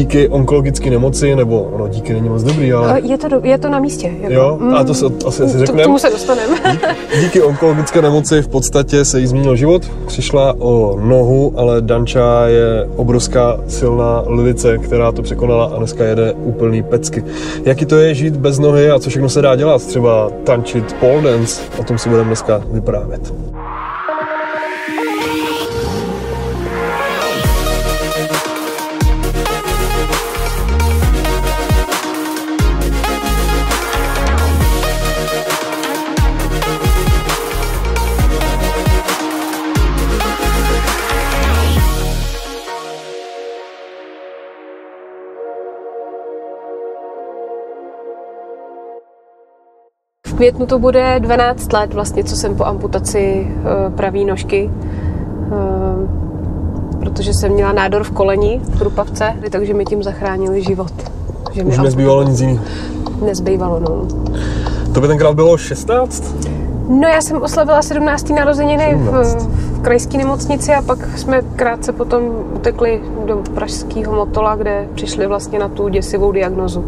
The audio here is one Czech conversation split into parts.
díky onkologické nemoci, nebo ono díky není moc dobrý, ale... Je to na místě. Jako. Jo, a to se asi řekneme. K tomu se dostaneme. Díky onkologické nemoci v podstatě se jí změnil život. Přišla o nohu, ale Danča je obrovská silná lvice, která to překonala a dneska jede úplný pecky. Jaký to je žít bez nohy a co všechno se dá dělat? Třeba tančit pole dance, o tom si budeme dneska vyprávět. V květnu to bude 12 let vlastně, co jsem po amputaci pravé nožky, protože jsem měla nádor v koleni, v chrupavce, takže mi tím zachránili život. Už nezbývalo nic jiného? Nezbývalo, no. To by tenkrát bylo 16? No, já jsem oslavila 17. narozeniny v krajské nemocnici a pak jsme krátce potom utekli do pražského Motola, kde přišli vlastně na tu děsivou diagnózu.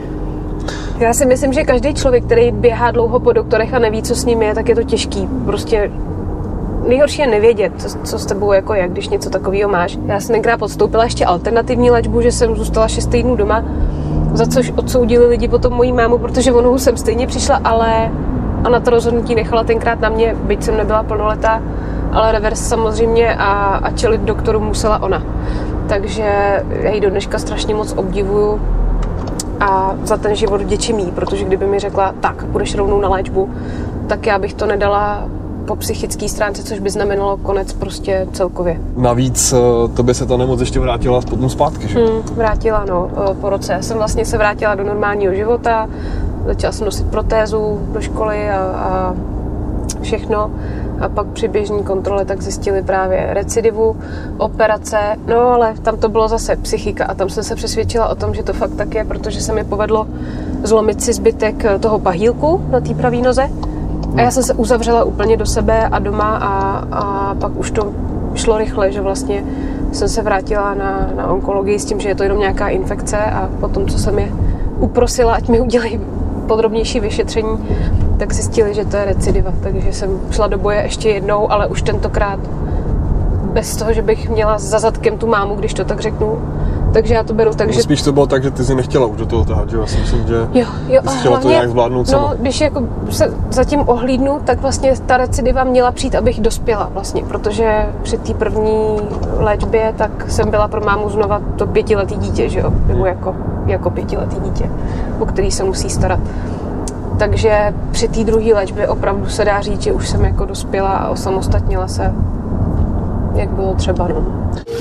Já si myslím, že každý člověk, který běhá dlouho po doktorech a neví, co s ním je, tak je to těžký. Prostě nejhorší je nevědět, co s tebou jako je, když něco takového máš. Já jsem tenkrát podstoupila ještě alternativní léčbu, že jsem zůstala 6 týdnů doma, za což odsoudili lidi potom mojí mámu, protože o nohu jsem stejně přišla, ale ona to rozhodnutí nechala tenkrát na mě, byť jsem nebyla plnoletá, ale revers samozřejmě a čelit doktoru musela ona. Takže já ji do dneška strašně moc obdivuju a za ten život vděčím jí, protože kdyby mi řekla, tak půjdeš rovnou na léčbu, tak já bych to nedala po psychické stránce, což by znamenalo konec prostě celkově. Navíc tobě se ta nemoc ještě vrátila potom zpátky, že? Vrátila, no, po roce. Já jsem vlastně se vrátila do normálního života, začala jsem nosit protézu do školy a všechno. A pak při běžní kontrole tak zjistili právě recidivu, operace, no ale tam to bylo zase psychika a tam jsem se přesvědčila o tom, že to fakt tak je, protože se mi povedlo zlomit si zbytek toho pahýlku na té pravé noze a já jsem se uzavřela úplně do sebe a doma a pak už to šlo rychle, že vlastně jsem se vrátila na onkologii s tím, že je to jenom nějaká infekce a potom, co jsem je uprosila, ať mi udělají podrobnější vyšetření, tak zjistili, že to je recidiva. Takže jsem šla do boje ještě jednou, ale už tentokrát bez toho, že bych měla za zadkem tu mámu, když to tak řeknu. Takže já to beru tak, že... Spíš to bylo tak, že ty jsi nechtěla už do toho tahat, že? Já si myslím, že jo, ty jsi chtěla hlavně, to nějak zvládnout sama. No, když jako se zatím ohlídnu, tak vlastně ta recidiva měla přijít, abych dospěla vlastně, protože při té první léčbě tak jsem byla pro mámu znova to 5letý dítě, že jo? Nebo jako 5letý dítě, o který se musí starat. Takže při té druhé léčbě opravdu se dá říct, že už jsem jako dospěla a osamostatnila se, jak bylo třeba, no.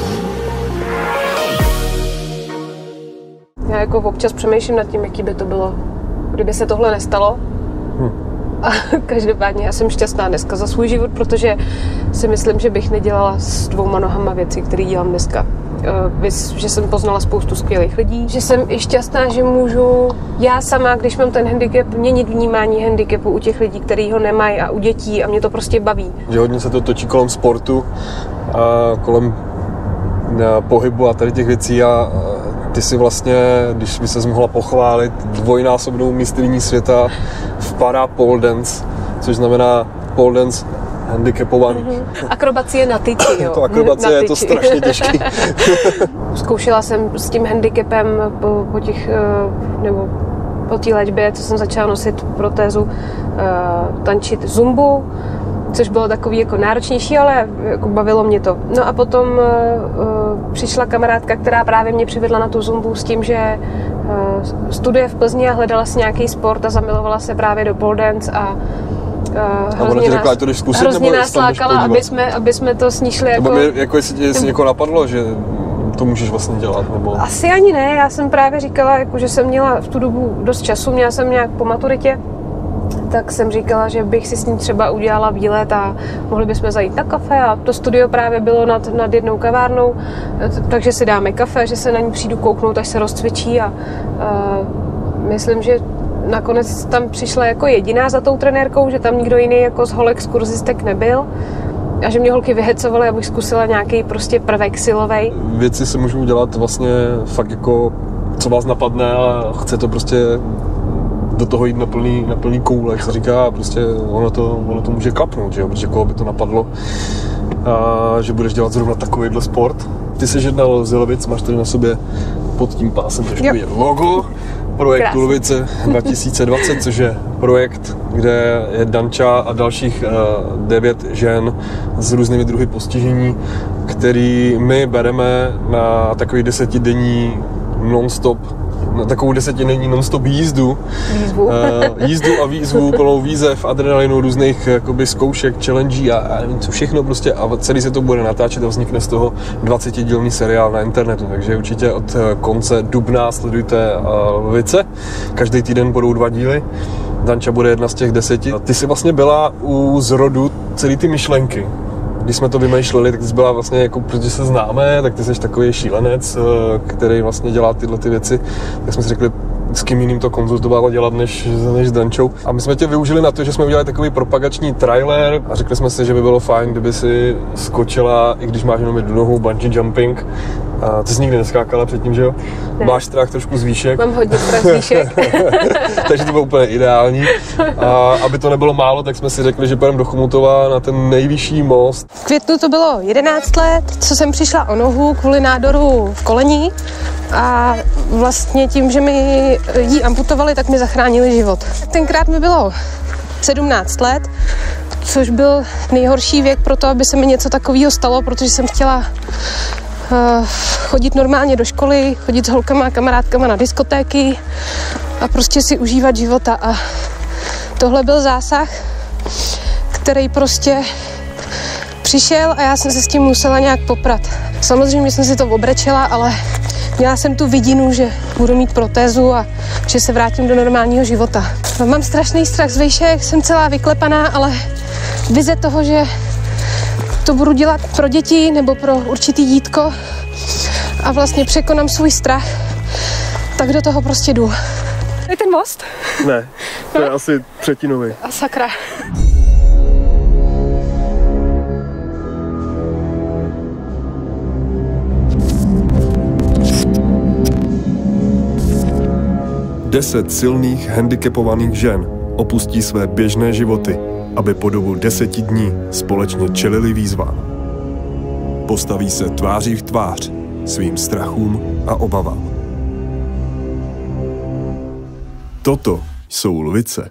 Já jako občas přemýšlím nad tím, jaký by to bylo, kdyby se tohle nestalo. A každopádně já jsem šťastná dneska za svůj život, protože si myslím, že bych nedělala s 2 nohama věci, které dělám dneska. Že jsem poznala spoustu skvělých lidí, že jsem i šťastná, že můžu já sama, když mám ten handicap, měnit vnímání handicapu u těch lidí, kteří ho nemají a u dětí a mě to prostě baví. Že hodně se to točí kolem sportu a kolem pohybu a tady těch věcí a ty si vlastně, když by ses mohla pochválit, 2násobnou mistryní světa v para pole dance, což znamená pole dance handicapovaný. Akrobacie na tyči, jo. To akrobacie je to strašně těžký. Zkoušela jsem s tím handicapem po té léčbě, co jsem začala nosit protézu, tančit zumbu, což bylo takový jako náročnější, ale jako bavilo mě to. No a potom přišla kamarádka, která právě mě přivedla na tu zumbu s tím, že studuje v Plzni a hledala si nějaký sport a zamilovala se právě do pole dance a hrozně nás lákala, aby jsme to s ní šli jako... Jako jestli někoho napadlo, že to můžeš vlastně dělat, nebo... Asi ani ne, já jsem právě říkala, jako, že jsem měla v tu dobu dost času, měla jsem nějak po maturitě, tak jsem říkala, že bych si s ní třeba udělala výlet a mohli bychom zajít na kafe a to studio právě bylo nad jednou kavárnou, takže si dáme kafe, že se na ní přijdu kouknout, až se rozcvičí a myslím, že nakonec tam přišla jako jediná za tou trenérkou, že tam nikdo jiný jako z holek z kurzistek nebyl a že mě holky vyhecovaly, abych zkusila nějaký prostě prvek silovej. Věci se můžou dělat vlastně fakt jako, co vás napadne a chce to prostě do toho jít na plný koule, jak se říká, prostě ono to může klapnout, že jo, protože koho by to napadlo, a že budeš dělat zrovna takovýhle sport. Ty jsi jednal z Levic, máš tady na sobě pod tím pásem trošku je logo projektu Levice 2020, což je projekt, kde je Danča a dalších 9 žen s různými druhy postižení, který my bereme na takový 10denní non-stop, na takovou 10denní non-stop jízdu a výzvu plnou výzev, adrenalinu, různých jakoby zkoušek, challenge a nevím co všechno prostě a celý se to bude natáčet a vznikne z toho 20dílný seriál na internetu, takže určitě od konce dubna sledujte Levice, každý týden budou 2 díly, Danča bude jedna z těch 10. Ty jsi vlastně byla u zrodu celý ty myšlenky. Když jsme to vymýšleli, tak ty jsi byla vlastně, jako, protože se známe, tak ty jsi takový šílenec, který vlastně dělá tyhle ty věci. Tak jsme si řekli, s kým jiným to konzultovala dělat než s Dančou. A my jsme tě využili na to, že jsme udělali takový propagační trailer a řekli jsme si, že by bylo fajn, kdyby si skočila, i když máš jenom jednu nohu, bungee jumping. A ty jsi nikdy neskákala předtím, že jo? Ne. Máš strach trošku z výšek. Mám hodně strach z výšek. Takže to bylo úplně ideální. A aby to nebylo málo, tak jsme si řekli, že půjdeme do Chomutova na ten nejvyšší most. V květnu to bylo 11 let, co jsem přišla o nohu kvůli nádoru v koleni a vlastně tím, že mi ji amputovali, tak mi zachránili život. Tenkrát mi bylo 17 let, což byl nejhorší věk pro to, aby se mi něco takového stalo, protože jsem chtěla chodit normálně do školy, chodit s holkama a kamarádkama na diskotéky a prostě si užívat života. A tohle byl zásah, který prostě přišel a já jsem se s tím musela nějak poprat. Samozřejmě jsem si to obrečela, ale měla jsem tu vidinu, že budu mít protézu a že se vrátím do normálního života. Mám strašný strach z výšek, jsem celá vyklepaná, ale vize toho, že to budu dělat pro děti nebo pro určitý dítko a vlastně překonám svůj strach, tak do toho prostě jdu. Je ten most? Ne, to je asi třetinový. A sakra. Deset silných handicapovaných žen opustí své běžné životy, aby po dobu 10 dní společně čelili výzvám. Postaví se tváří v tvář svým strachům a obavám. Toto jsou Levice.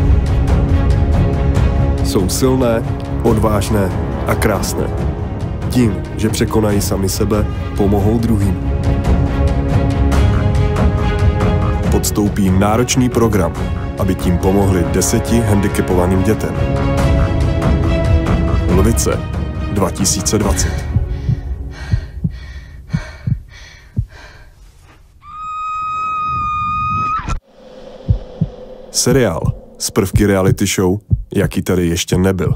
Jsou silné, odvážné a krásné. Tím, že překonají sami sebe, pomohou druhým. Podstoupí náročný program, aby tím pomohli 10 handicapovaným dětem. Levice 2020. Seriál z prvky reality show, jaký tady ještě nebyl.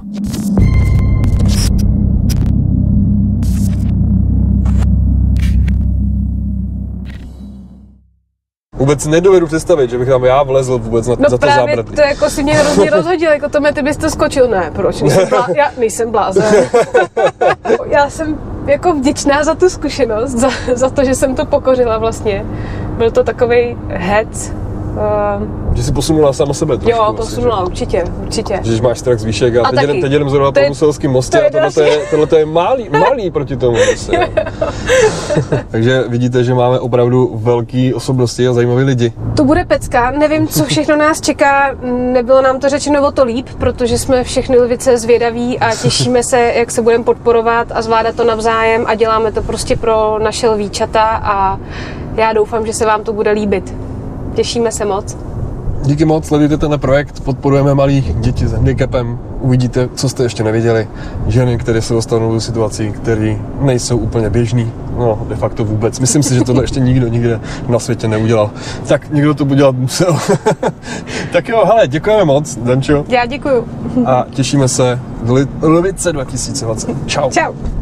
Vůbec nedovedu představit, že bych tam já vlezl vůbec za to zábradlí. No právě to jako si mě hrozně rozhodil, jako to ty bys to skočil. Ne, proč? Já nejsem blázen. Já jsem jako vděčná za tu zkušenost, za to, že jsem to pokořila vlastně. Byl to takovej hec. Že jsi posunula sama sebe trošku. Jo, posunula, asi, určitě. Že máš strach z výšek a teď jedem zrovna po Muselském mostě a tohle je malý proti tomu. Takže vidíte, že máme opravdu velký osobnosti a zajímavé lidi. To bude pecka, nevím, co všechno nás čeká, nebylo nám to řečeno o to líp, protože jsme všechny Levice zvědaví a těšíme se, jak se budeme podporovat a zvládat to navzájem a děláme to prostě pro naše lvíčata a já doufám, že se vám to bude líbit. Těšíme se moc. Díky moc, sledujte tenhle projekt, podporujeme malé děti s handicapem, uvidíte, co jste ještě neviděli, ženy, které se dostanou do situací, které nejsou úplně běžný, no de facto vůbec. Myslím si, že tohle ještě nikdo nikde na světě neudělal. Tak někdo to udělat musel. Tak jo, hele, děkujeme moc, Dančo. Já děkuju. A těšíme se v Levice 2020. Čau. Čau.